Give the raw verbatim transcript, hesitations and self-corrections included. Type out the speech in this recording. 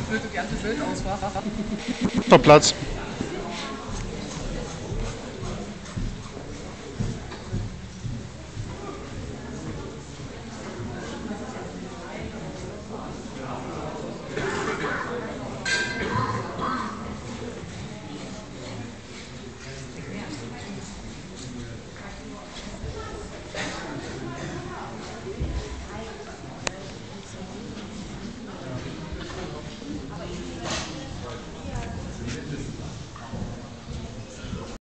Würde gern zu blöd aus, wa? Noch Platz.